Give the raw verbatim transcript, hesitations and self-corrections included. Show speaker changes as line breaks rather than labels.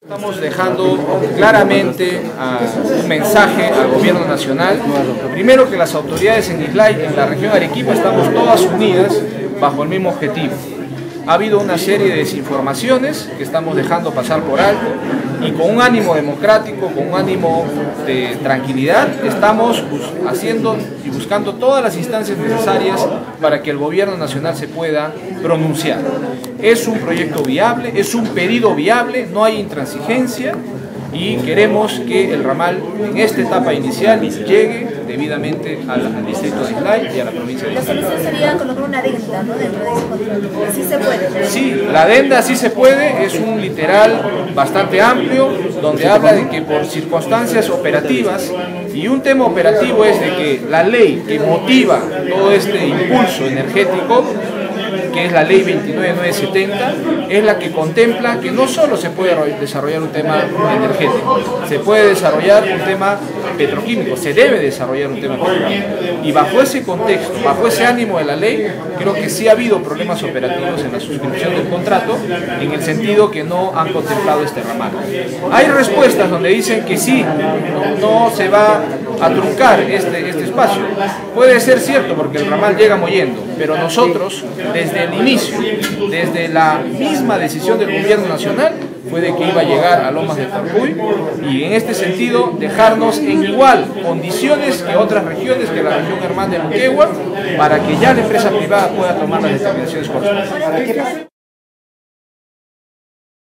Estamos dejando claramente uh, un mensaje al gobierno nacional. Primero, que las autoridades en Islay, en la región Arequipa, estamos todas unidas bajo el mismo objetivo. Ha habido una serie de desinformaciones que estamos dejando pasar por alto y con un ánimo democrático, con un ánimo de tranquilidad, estamos haciendo y buscando todas las instancias necesarias para que el gobierno nacional se pueda pronunciar. Es un proyecto viable, es un pedido viable, no hay intransigencia y queremos que el ramal en esta etapa inicial llegue debidamente al, al distrito de Islay y a la provincia de Islay.
La solución sería colocar una adenda, ¿no?, dentro de ese contrato. ¿Sí se puede?
Sí, la adenda sí se puede, es un literal bastante amplio donde habla de que por circunstancias operativas, y un tema operativo es de que la ley que motiva todo este impulso energético, que es la ley veintinueve mil novecientos setenta, es la que contempla que no solo se puede desarrollar un tema energético, se puede desarrollar un tema petroquímico, se debe desarrollar un tema petroquímico. Y bajo ese contexto, bajo ese ánimo de la ley, creo que sí ha habido problemas operativos en la suscripción del contrato, en el sentido que no han contemplado este ramal. Hay respuestas donde dicen que sí, no, no se va a truncar este, este espacio. Puede ser cierto porque el ramal llega mollendo, pero nosotros, desde el inicio, desde la misma decisión del gobierno nacional, fue de que iba a llegar a Lomas de Tarcuy y en este sentido dejarnos en igual condiciones que otras regiones, que la región hermana de Moquegua, para que ya la empresa privada pueda tomar las determinaciones correspondientes.